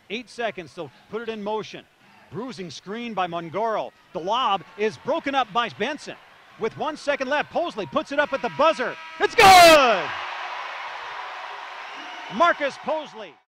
8 seconds to put it in motion. Bruising screen by Mongoro. The lob is broken up by Benson. With 1 second left, Posley puts it up at the buzzer. It's good! Marcus Posley.